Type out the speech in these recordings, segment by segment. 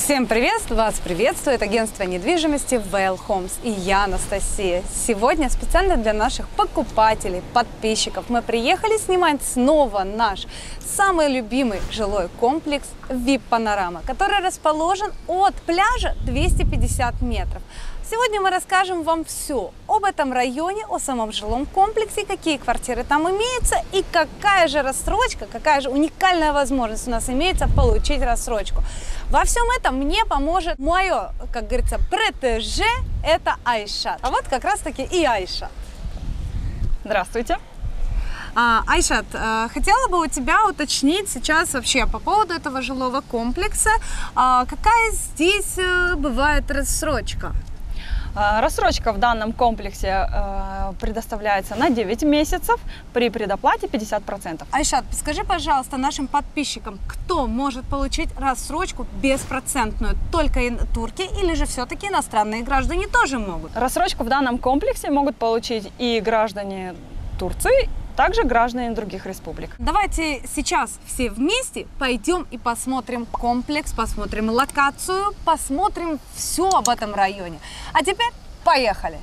Всем привет! Вас приветствует агентство недвижимости Well Homes и я, Анастасия. Сегодня специально для наших покупателей, подписчиков мы приехали снимать снова наш самый любимый жилой комплекс VIP Panorama, который расположен от пляжа 250 метров. Сегодня мы расскажем вам все об этом районе, о самом жилом комплексе, какие квартиры там имеются и какая же рассрочка, какая же уникальная возможность у нас имеется получить рассрочку. Во всем этом мне поможет мое, как говорится, протеже, это Айшат. А вот как раз таки и Айшат. Здравствуйте. Айшат, хотела бы у тебя уточнить сейчас вообще по поводу этого жилого комплекса, какая здесь бывает рассрочка? Рассрочка в данном комплексе предоставляется на 9 месяцев при предоплате 50%. Айшат, скажи, пожалуйста, нашим подписчикам, кто может получить рассрочку беспроцентную? Только турки или же все-таки иностранные граждане тоже могут? Рассрочку в данном комплексе могут получить и граждане Турции, также граждане других республик. Давайте сейчас все вместе пойдем и посмотрим комплекс, посмотрим локацию, посмотрим все об этом районе. А теперь поехали!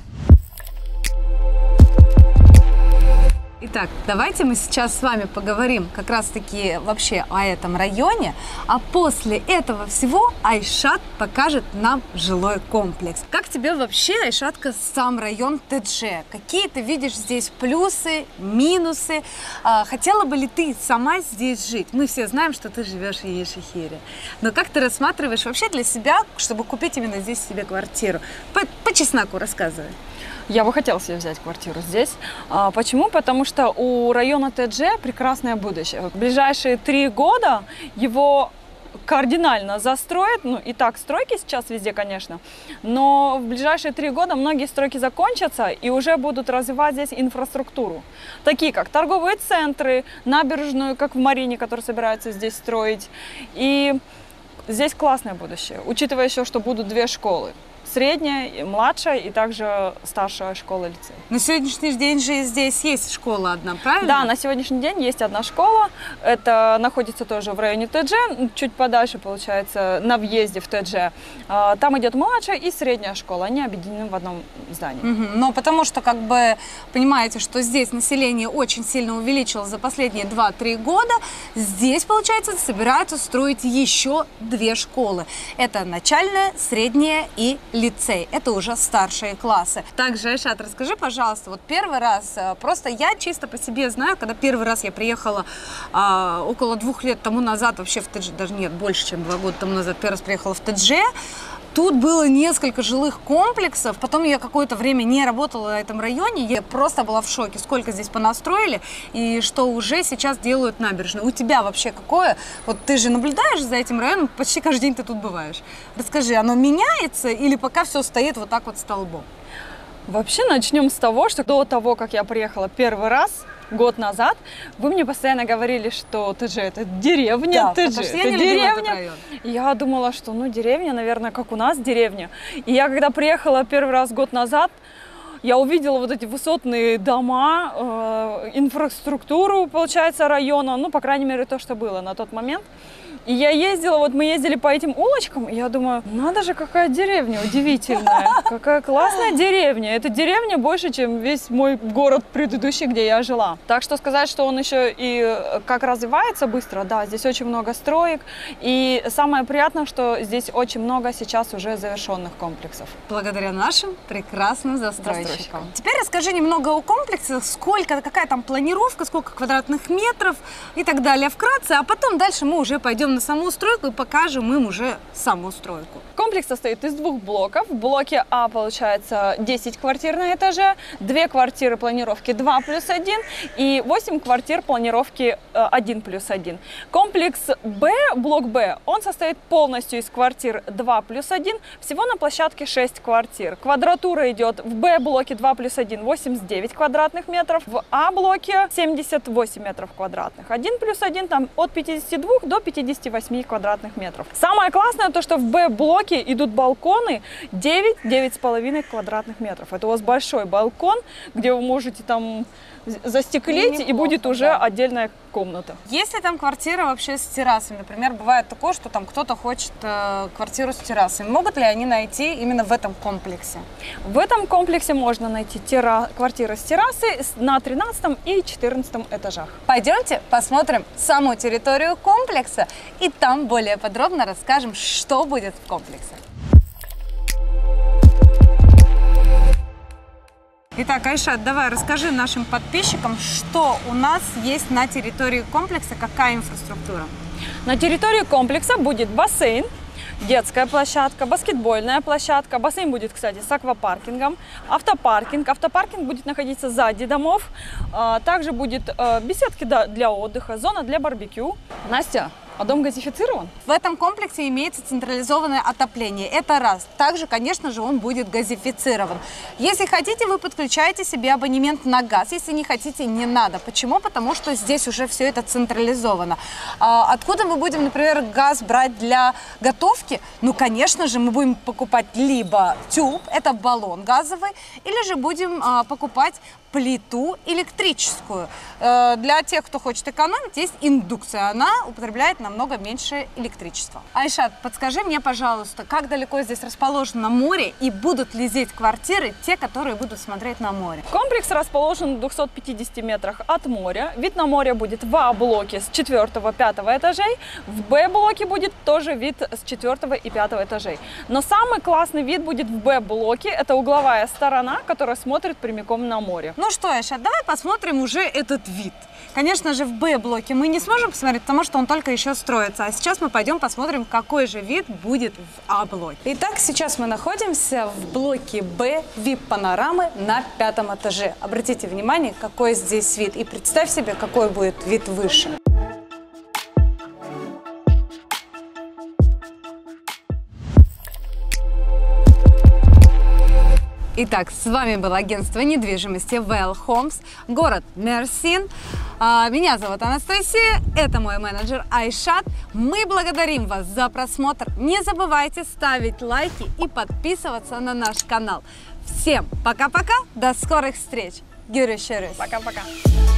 Итак, давайте мы сейчас с вами поговорим как раз-таки вообще о этом районе, а после этого всего Айшат покажет нам жилой комплекс. Как тебе вообще, Айшатка, сам район ТДЖ? Какие ты видишь здесь плюсы, минусы? Хотела бы ли ты сама здесь жить? Мы все знаем, что ты живешь в Енишехире. Но как ты рассматриваешь вообще для себя, чтобы купить именно здесь себе квартиру? По чесноку рассказывай. Я бы хотела себе взять квартиру здесь. Почему? Потому что у района ТДЖ прекрасное будущее. В ближайшие 3 года его кардинально застроят. Ну и так стройки сейчас везде, конечно. Но в ближайшие 3 года многие стройки закончатся и уже будут развивать здесь инфраструктуру. Такие как торговые центры, набережную, как в Марине, которую собираются здесь строить. И здесь классное будущее, учитывая еще, что будут 2 школы. Средняя, младшая и также старшая школа-лицей. На сегодняшний день же здесь есть школа одна, правильно? Да, на сегодняшний день есть одна школа. Это находится тоже в районе ТДЖ, чуть подальше, получается, на въезде в ТДЖ. Там идет младшая и средняя школа. Они объединены в одном здании. Но потому что, как бы, понимаете, что здесь население очень сильно увеличилось за последние 2-3 года, здесь, получается, собираются строить еще 2 школы. Это начальная, средняя и лицей. Это уже старшие классы. Также, Айшат, расскажи, пожалуйста, вот первый раз, просто я чисто по себе знаю, когда первый раз я приехала около 2 лет тому назад, вообще в ТДЖ, даже нет, больше, чем 2 года тому назад, первый раз приехала в ТДЖ, тут было несколько жилых комплексов, потом я какое-то время не работала в этом районе, я просто была в шоке, сколько здесь понастроили и что уже сейчас делают набережную. У тебя вообще какое? Вот ты же наблюдаешь за этим районом, почти каждый день ты тут бываешь. Расскажи, оно меняется или пока все стоит вот так вот столбом? Вообще начнем с того, что до того, как я приехала первый раз, год назад, вы мне постоянно говорили, что ТДЖ это деревня, да, ТДЖ это деревня. Я думала, что ну деревня, наверное, как у нас деревня. И я когда приехала первый раз год назад, я увидела вот эти высотные дома, инфраструктуру, получается, района, ну, по крайней мере, то, что было на тот момент. И я ездила, вот мы ездили по этим улочкам, и я думаю, надо же, какая деревня удивительная, какая классная деревня. Эта деревня больше, чем весь мой город предыдущий, где я жила. Так что сказать, что он еще и как развивается быстро, да, здесь очень много строек. И самое приятное, что здесь очень много сейчас уже завершенных комплексов. Благодаря нашим прекрасным застройщикам. Теперь расскажи немного о комплексе, сколько, какая там планировка, сколько квадратных метров и так далее вкратце, а потом дальше мы уже пойдем на саму стройку и покажем им уже саму стройку. Комплекс состоит из 2 блоков. В блоке А получается 10 квартир на этаже, 2 квартиры планировки 2+1 и 8 квартир планировки 1+1. Комплекс Б, блок Б, он состоит полностью из квартир 2+1, всего на площадке 6 квартир. Квадратура идет в Б блоке 2+1 89 квадратных метров, в А блоке 78 метров квадратных. 1+1 там от 52 до 58 квадратных метров. Самое классное то, что в Б блоке идут балконы 9-9,5 квадратных метров. Это у вас большой балкон, где вы можете там застеклить, и будет уже отдельная комната. Если там квартира вообще с террасами, например, бывает такое, что там кто-то хочет квартиру с террасой, могут ли они найти именно в этом комплексе? В этом комплексе можно найти квартиры с террасой на 13 и 14 этажах. Пойдемте посмотрим саму территорию комплекса, и там более подробно расскажем, что будет в комплексе. Итак, Айшат, давай расскажи нашим подписчикам, что у нас есть на территории комплекса, какая инфраструктура. На территории комплекса будет бассейн, детская площадка, баскетбольная площадка. Бассейн будет, кстати, с аквапаркингом, автопаркинг. Автопаркинг будет находиться сзади домов. Также будет беседки для отдыха, зона для барбекю. Настя, а дом газифицирован? В этом комплексе имеется централизованное отопление. Это раз. Также, конечно же, он будет газифицирован. Если хотите, вы подключаете себе абонемент на газ. Если не хотите, не надо. Почему? Потому что здесь уже все это централизовано. Откуда мы будем, например, газ брать для готовки? Ну, конечно же, мы будем покупать либо тюб, это баллон газовый, или же будем покупать плиту электрическую. Для тех, кто хочет экономить, есть индукция. Она употребляет намного меньше электричества. Айшат, подскажи мне, пожалуйста, как далеко здесь расположено море и будут ли здесь квартиры, те, которые будут смотреть на море? Комплекс расположен в 250 метрах от моря. Вид на море будет в А-блоке с 4-5 этажей. В Б-блоке будет тоже вид с 4 и 5 этажей. Но самый классный вид будет в Б-блоке. Это угловая сторона, которая смотрит прямиком на море. Ну что, Айшат, давай посмотрим уже этот вид. Конечно же, в Б-блоке мы не сможем посмотреть, потому что он только еще строится. А сейчас мы пойдем посмотрим, какой же вид будет в А-блоке. Итак, сейчас мы находимся в блоке Б, VIP-панорамы на 5 этаже. Обратите внимание, какой здесь вид. И представь себе, какой будет вид выше. Итак, с вами было агентство недвижимости Well Homes, город Мерсин. Меня зовут Анастасия, это мой менеджер Айшат. Мы благодарим вас за просмотр. Не забывайте ставить лайки и подписываться на наш канал. Всем пока-пока, до скорых встреч. Görüşürüz. Пока-пока.